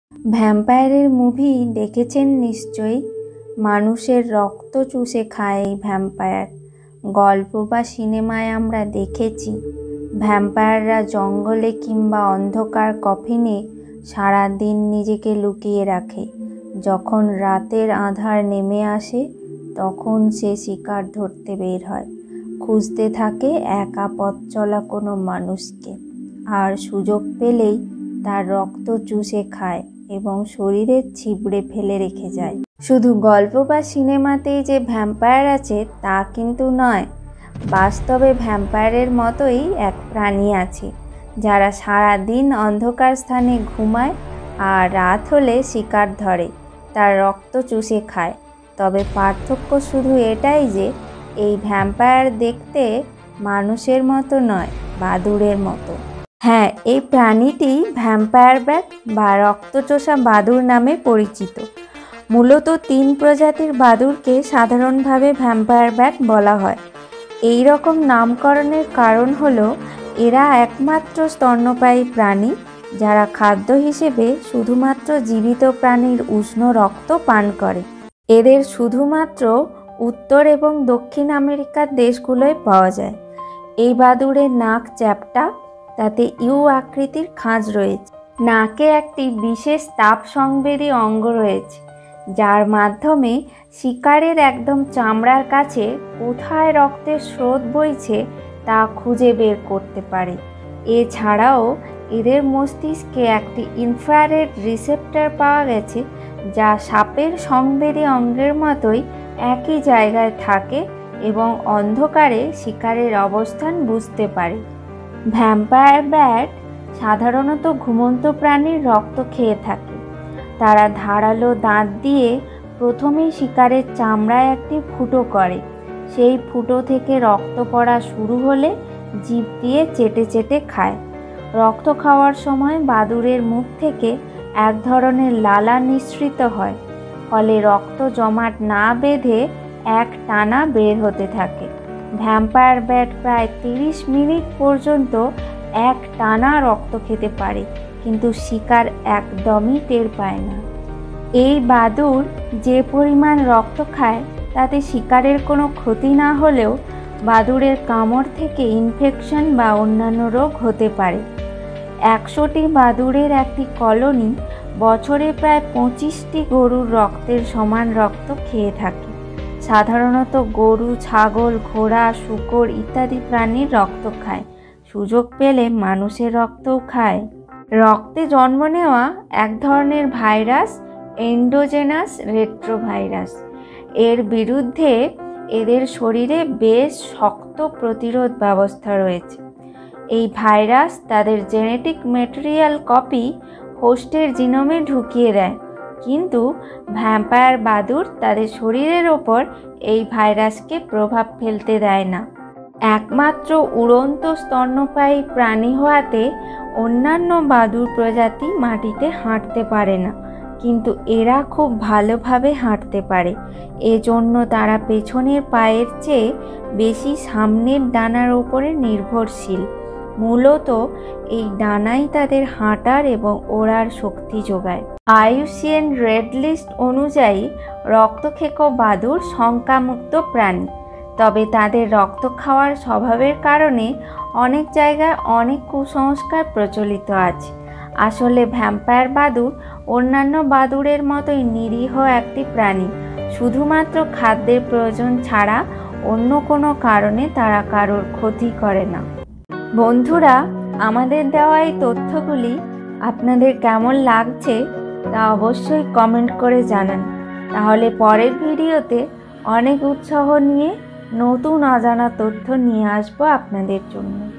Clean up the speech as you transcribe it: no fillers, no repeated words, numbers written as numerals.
ভ্যাম্পায়ারের movie দেখেছেন নিশ্চয়ই। মানুষের রক্ত চুষে খায় এই ভ্যাম্পায়ার। গল্প বা সিনেমায় আমরা দেখেছি ভ্যাম্পায়াররা জঙ্গলে কিংবা অন্ধকার কফিনে সারাদিন নিজেকে লুকিয়ে রাখে। যখন রাতের আঁধার নেমে আসে তখন সে শিকার ধরতে বের হয়, খুঁজতে থাকে একা পথ চলা কোনো মানুষকে, আর সুযোগ পেলেই তার রক্ত চুষে খায় এবং শরীরে ছিবড়ে ফেলে রেখে যায়। শুধু গল্প বা সিনেমাতেই যে ভ্যাম্পায়ার আছে তা কিন্তু নয়, বাস্তবে ভ্যাম্পায়ারের মতোই এক প্রাণী আছে যারা সারা দিন অন্ধকার স্থানে ঘুমায় আর রাত হলে শিকার ধরে তার রক্ত চুষে খায়। তবে পার্থক্য শুধু এটাই যে এই ভ্যাম্পায়ার দেখতে মানুষের মতো নয়, বাদুড়ের মতো। হ্যাঁ, এই প্রাণীটি ভ্যাম্পায়ার ব্যাট বা রক্তচোষা বাদুড় নামে পরিচিত। মূলত 3 প্রজাতির বাদুড়কে সাধারণভাবে ভ্যাম্পায়ার ব্যাট বলা হয়। এই রকম নামকরণের কারণ হলো এরা একমাত্র স্তন্যপায়ী প্রাণী যারা খাদ্য হিসেবে শুধুমাত্র জীবিত প্রাণীর উষ্ণ রক্ত পান করে। এদের শুধুমাত্র উত্তর এবং দক্ষিণ আমেরিকার দেশগুলোয় পাওয়া যায়। এই বাদুড়ের নাক চ্যাপ্টা, তাতে ইউ আকৃতির খাঁজ রয়েছে। নাকে একটি বিশেষ তাপ সংবেদী অঙ্গ রয়েছে যার মাধ্যমে শিকারের একদম চামড়ার কাছে কোথায় রক্তের স্রোত বইছে তা খুঁজে বের করতে পারে। এছাড়াও এদের মস্তিষ্কে একটি ইনফ্রারেড রিসেপ্টর পাওয়া গেছে যা সাপের সংবেদী অঙ্গের মতোই একই জায়গায় থাকে এবং অন্ধকারে শিকারের অবস্থান বুঝতে পারে। ভ্যাম্পায়ার ব্যাট সাধারণত ঘুমন্ত প্রাণীর রক্ত খেয়ে থাকে। তারা ধারালো দাঁত দিয়ে প্রথমেই শিকারের চামড়ায় একটি ফুটো করে। সেই ফুটো থেকে রক্ত পড়া শুরু হলে জিভ দিয়ে চেটে চেটে খায়। রক্ত খাওয়ার সময় বাদুড়ের মুখ থেকে এক ধরনের লালা নিঃসৃত হয়, ফলে রক্ত জমাট না বেঁধে এক টানা বের হতে থাকে। ভ্যাম্পায়ার ব্যাট প্রায় 30 মিনিট পর্যন্ত এক টানা রক্ত খেতে পারে, কিন্তু শিকার একদমই টের পায় না। এই বাদুড় যে পরিমাণ রক্ত খায় তাতে শিকারের কোনো ক্ষতি না হলেও বাদুড়ের কামড় থেকে ইনফেকশন বা অন্যান্য রোগ হতে পারে। 100টি বাদুড়ের একটি কলোনি বছরে প্রায় 25টি গরুর রক্তের সমান রক্ত খেয়ে থাকে। সাধারণত গরু, ছাগল, ঘোড়া, শূকর ইত্যাদি প্রাণীর রক্ত খায়, সুযোগ পেলে মানুষের রক্তও খায়। রক্তে জন্ম নেওয়া এক ধরনের ভাইরাস এন্ডোজেনাস রেট্রোভাইরাস। এর বিরুদ্ধে এদের শরীরে বেশ শক্ত প্রতিরোধ ব্যবস্থা রয়েছে। এই ভাইরাস তাদের জেনেটিক ম্যাটেরিয়াল কপি হোস্টের জিনোমে ঢুকিয়ে দেয়, কিন্তু ভ্যাম্পায়ার বাদুড় তাদের শরীরের ওপর এই ভাইরাসকে প্রভাব ফেলতে দেয় না। একমাত্র উড়ন্ত স্তন্যপায়ী প্রাণী হওয়াতে অন্যান্য বাদুড় প্রজাতি মাটিতে হাঁটতে পারে না, কিন্তু এরা খুব ভালোভাবে হাঁটতে পারে। এজন্য তারা পেছনের পায়ের চেয়ে বেশি সামনের ডানার ওপরে নির্ভরশীল। মূলত এই ডানাই তাদের হাঁটার এবং ওড়ার শক্তি যোগায়। IUCN রেড লিস্ট অনুযায়ী রক্তখেকো বাদুড় শঙ্কামুক্ত প্রাণী, তবে তাদের রক্ত খাওয়ার স্বভাবের কারণে অনেক জায়গায় অনেক কুসংস্কার প্রচলিত আছে। আসলে ভ্যাম্পায়ার বাদুড় অন্যান্য বাদুড়ের মতোই নিরীহ একটি প্রাণী। শুধুমাত্র খাদ্যের প্রয়োজন ছাড়া অন্য কোনো কারণে তারা কারোর ক্ষতি করে না। বন্ধুরা, আমাদের দেওয়া এই তথ্যগুলি আপনাদের কেমন লাগছে তা অবশ্যই কমেন্ট করে জানান। তাহলে পরের ভিডিওতে অনেক উৎসাহ নিয়ে নতুন অজানা তথ্য নিয়ে আসবো আপনাদের জন্য।